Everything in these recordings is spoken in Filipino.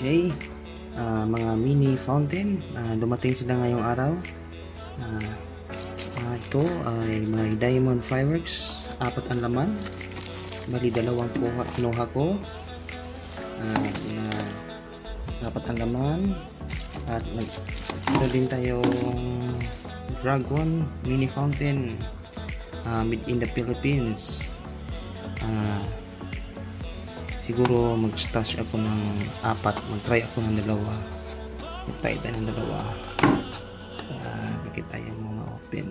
Okay, mga mini fountain, dumating sila ngayong araw. Ito ay may diamond fireworks, 4 ang laman, bali 2 kinuha ko, 4 ang laman. At ito din tayong dragon mini fountain, made in the Philippines. Siguro mag-stash ako ng 4, mag-try ako ng 2, mag-try tayo ng 2. Bakit tayo mga open?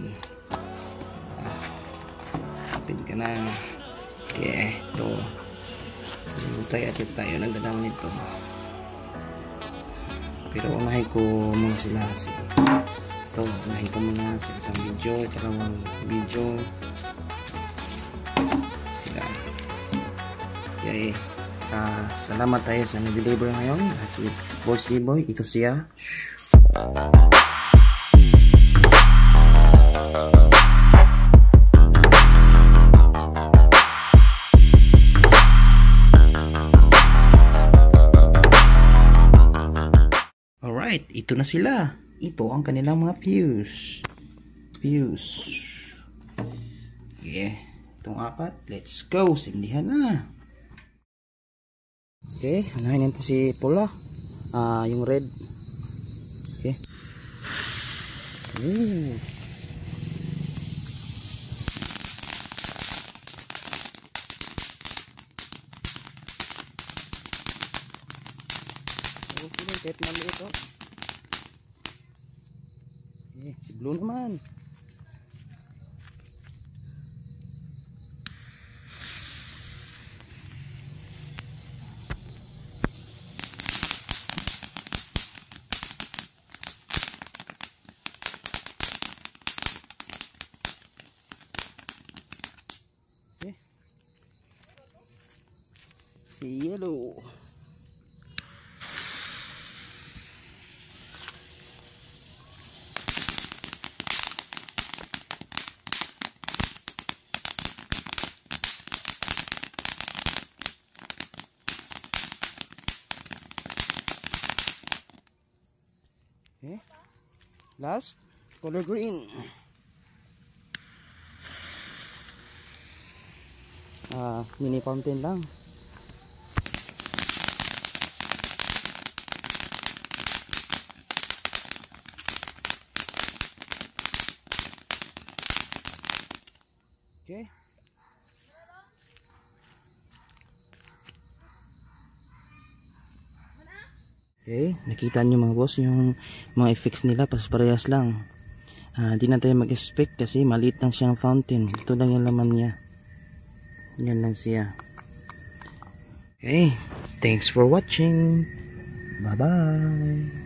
Open ka na. Okay, ito mag-try at tayo ng 2 nito, pero unahin ko muna sila. Ito, unahin ko muna sa isang video, ikalawang video sila. Okay, salamat tayo sa nag-deliver ngayon. Si Boss Boy, ito siya. Alright, ito na sila. Ito ang kanilang mga fuse. Okay, itong 4. Let's go, sindihan na. Okay, anahin natin si pula, yung red. Okay. Okay, kahit maliit ito. Okay, si blue naman. Okay. Si yellow. Okay. Last, color green. Mini fountain lang. Okay. Okay, nakita nyo mga boss yung mga effects nila, parehas lang. Di na tayo mag-expect kasi maliit lang siyang fountain. Ito lang yung laman niya. Yan lang siya. Okay, thanks for watching. Bye bye.